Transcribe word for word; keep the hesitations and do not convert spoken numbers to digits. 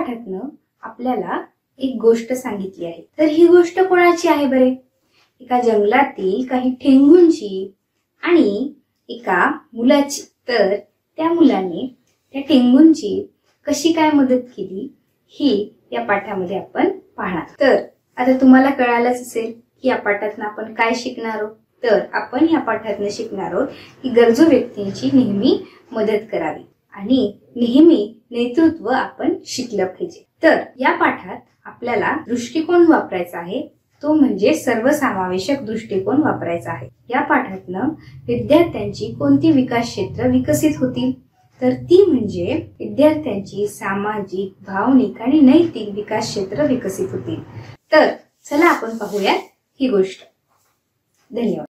पाठातनं आपल्याला एक गोष्ट सांगितली आहे। तर ही गोष्ट कोणाची आहे बरे? एका जंगलातील काही ठेंगूंची आणि एका मुलाची। तर त्या मुलाने त्या ठेंगूंची कशी काय मदत केली ही या पाठामध्ये आपण पाहणार। तर आता तुम्हाला कळालंच असेल की या पाठातनं आपण काय शिकणार आहोत। तर आपण या पाठातनं शिकणार आहोत की गरजू व्यक्तींची नेहमी मदत करावी आणि नेहमी नेतृत्व आपण शिकलं पाहिजे। तर या पाठात आपल्याला दृष्टिकोन वापरायचा आहे, तो म्हणजे सर्वसमावेशक दृष्टिकोन वापरायचा आहे। या पाठातनं विद्यार्थ्यांची कोणती विकास क्षेत्र विकसित होतील? तर ती म्हणजे विद्यार्थ्यांची सामाजिक, भावनिक आणि नैतिक विकास क्षेत्र विकसित होतील। तर चला आपण पाहूया ही गोष्ट। धन्यवाद।